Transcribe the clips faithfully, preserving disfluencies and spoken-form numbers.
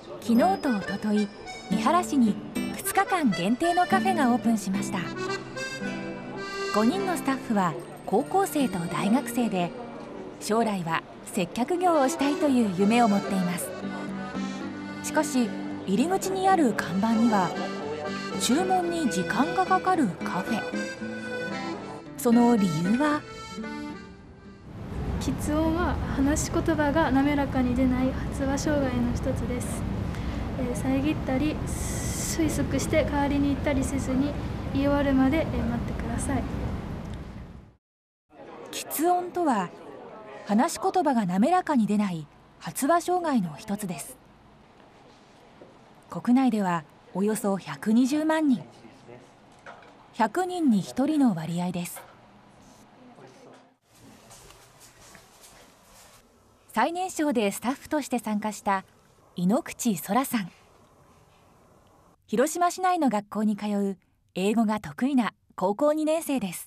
昨日とおととい、三原市にふつかかん限定のカフェがオープンしました。ごにんのスタッフは高校生と大学生で、将来は接客業をしたいという夢を持っています。しかし入り口にある看板には、注文に時間がかかるカフェ。その理由は、 喫音は話し言葉が滑らかに出ない発話障害の一つです。えー、遮ったり推測して代わりに言ったりせずに言い終わるまで、えー、待ってください。 喫音とは話し言葉が滑らかに出ない発話障害の一つです。国内ではおよそひゃくにじゅうまんにん、ひゃくにんにひとりの割合です。最年少でスタッフとして参加した井ノ口空さん。広島市内の学校に通う英語が得意な高校にねん生です。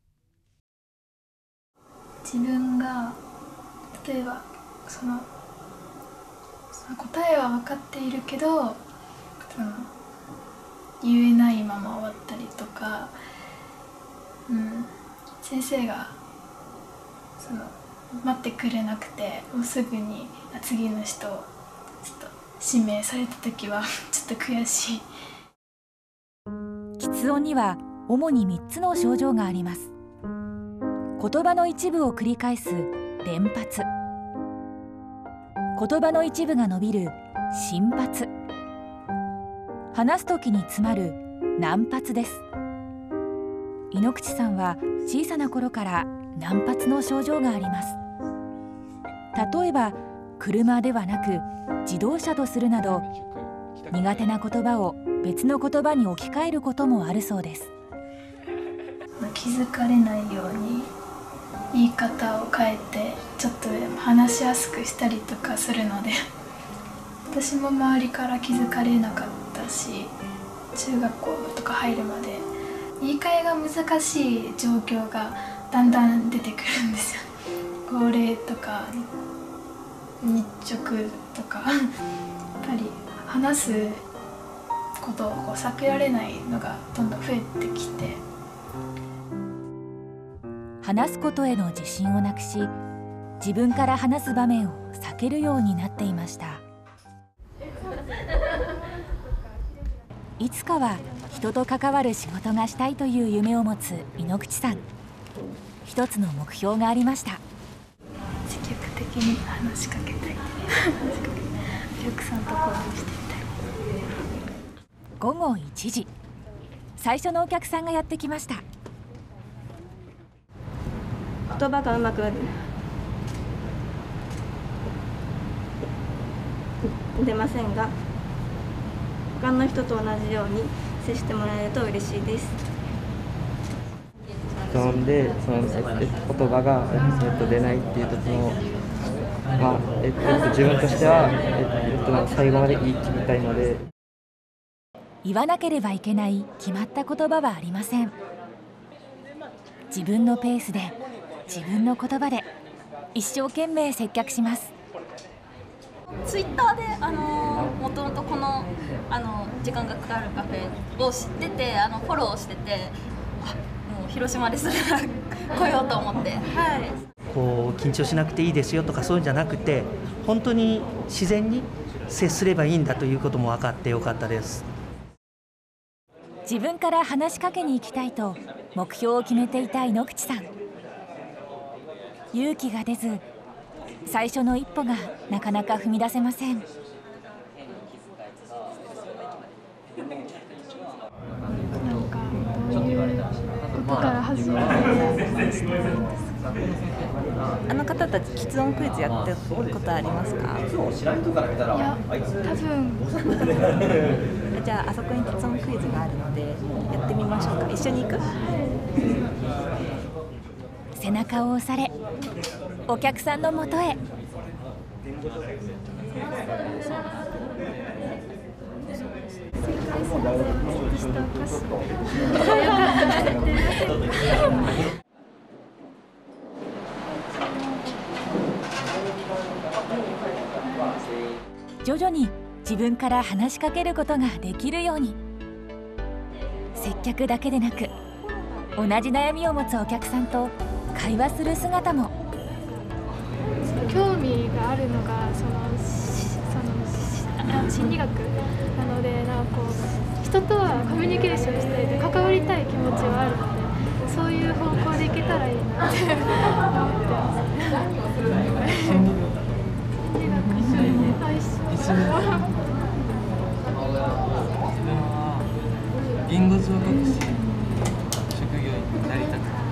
自分が例えばその、その答えは分かっているけど、その言えないまま終わったりとか、うん、先生がその待ってくれなくて、もうすぐに次の人をちょっと指名された時はちょっと悔しい。 喫音には主にみっつの症状があります。言葉の一部を繰り返す連発、言葉の一部が伸びる伸発、話す時に詰まる難発です。井ノ口さんは小さな頃から難発の症状があります。例えば車ではなく自動車とするなど、苦手な言葉を別の言葉に置き換えることもあるそうです。 気づかれないように言い方を変えてちょっと話しやすくしたりとかするので、私も周りから気づかれなかったし、中学校とか入るまで言い換えが難しい状況がだんだん出てくるんですよ。号令とか日直とかやっぱり話すことをこう避けられないのがどんどん増えてきて、 話すことへの自信をなくし、自分から話す場面を避けるようになっていました。いつかは人と関わる仕事がしたいという夢を持つ井ノ口さん。一つの目標がありました。 積極的に話しかけたいお客さんと交流してみたい。 ごごいちじ、最初のお客さんがやってきました。 言葉がうまく出ませんが、他の人と同じように接してもらえると嬉しいです。 発音でその、えっと、言葉が、えっと、出ないっていうところを、まあえっと、自分としては、えっと、最後まで言い切りたいので。 言わなければいけない決まった言葉はありません。自分のペースで自分の言葉で一生懸命接客します。 ツイッターであのもともとこのあの時間がかかるカフェを知ってて、あのフォローしてて、あもう広島ですら来ようと思って、はい、 こう緊張しなくていいですよとかそういうんじゃなくて、本当に自然に接すればいいんだということも分かってよかったです。 自分から話しかけに行きたいと目標を決めていた井ノ口さん。勇気が出ず、最初の一歩がなかなか踏み出せません。 なんかどういうことから始めたりしてるんですか？ あの方たち喫音クイズやってることありますか？ いや、多分じゃああそこに喫音クイズがあるのでやってみましょうか。一緒に行く？ 背中を押され、お客さんのもとへ。徐々に自分から話しかけることができるように。接客だけでなく同じ悩みを持つお客さんと会話する姿も。 興味があるのがそのその心理学なので、なんかこう人とはコミュニケーションしていて関わりたい気持ちはあるので、そういう方向でいけたらいいなって思ってます。心理学最初言語聴覚士職業になりたくて。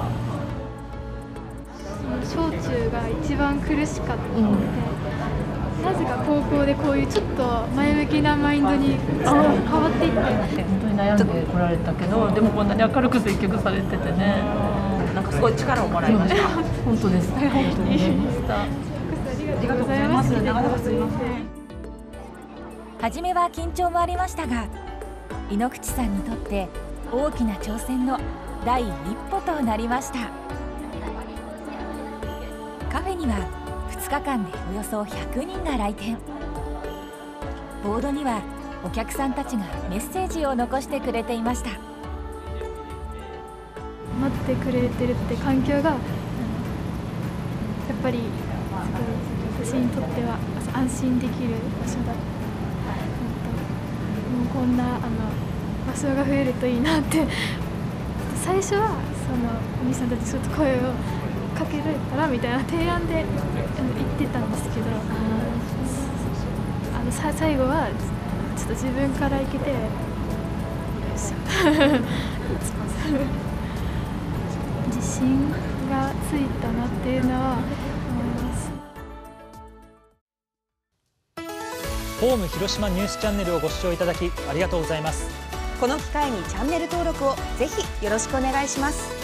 小中が一番苦しかったので、うん、なぜか高校でこういうちょっと前向きなマインドに変わっていって、 本当に悩んでこられたけど、でもこんなに明るく接客されててね、なんかすごい力をもらいました。本当です。本当にありがとうございます。長々すみません。 初めは緊張もありましたが、井ノ口さんにとって大きな挑戦の第一歩となりました。カフェにはふつかかんでおよそひゃくにんが来店。ボードにはお客さんたちがメッセージを残してくれていました。 待ってくれてるって環境がやっぱり私にとっては安心できる場所だ。もうこんなあの場所が増えるといいなって。最初はそのお兄さんたちちょっと声をかけられたらみたいな提案で言ってたんですけど、あのさ最後はちょっと自分から行けて、よいしょ自信がついたなっていうのは思います。 ホーム広島ニュースチャンネルをご視聴いただきありがとうございます。 この機会にチャンネル登録をぜひよろしくお願いします。